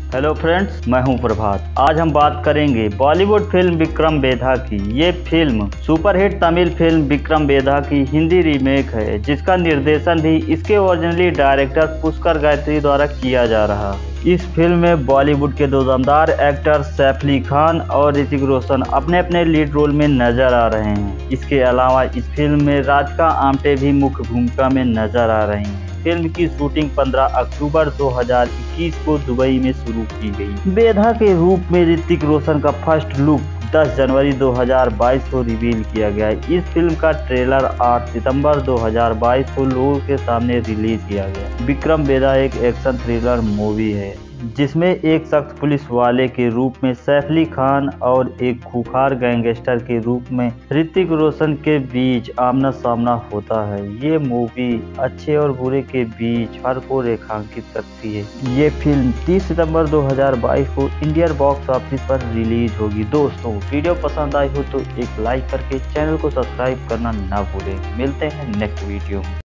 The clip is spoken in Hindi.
हेलो फ्रेंड्स, मैं हूं प्रभात। आज हम बात करेंगे बॉलीवुड फिल्म विक्रम वेधा की। ये film superhit Tamil film Vikram Vedha की हिंदी रीमेक है, जिसका निर्देशन भी इसके ओरिजिनली डायरेक्टर पुष्कर गायत्री द्वारा किया जा रहा है। इस फिल्म में बॉलीवुड के दो दमदार एक्टर सैफ अली खान और ऋतिक रोशन अपने अपने लीड रोल में नजर आ रहे हैं। इसके अलावा इस फिल्म में राधिका आप्टे भी मुख्य भूमिका में नजर आ रही हैं। फिल्म की शूटिंग 15 अक्टूबर 2021 को दुबई में शुरू की गई। वेधा के रूप में ऋतिक रोशन का फर्स्ट लुक 10 जनवरी 2022 को रिवील किया गया। इस फिल्म का ट्रेलर 8 सितंबर 2022 को लोगों के सामने रिलीज किया गया। विक्रम वेधा एक एक्शन थ्रिलर मूवी है, जिसमें एक सख्त पुलिस वाले के रूप में सैफ अली खान और एक खूंखार गैंगस्टर के रूप में ऋतिक रोशन के बीच आमना सामना होता है। ये मूवी अच्छे और बुरे के बीच फर्क को रेखांकित करती है। ये फिल्म 30 सितंबर 2022 को इंडियन बॉक्स ऑफिस पर रिलीज होगी। दोस्तों, वीडियो पसंद आई हो तो एक लाइक करके चैनल को सब्सक्राइब करना ना भूलें। मिलते हैं नेक्स्ट वीडियो में।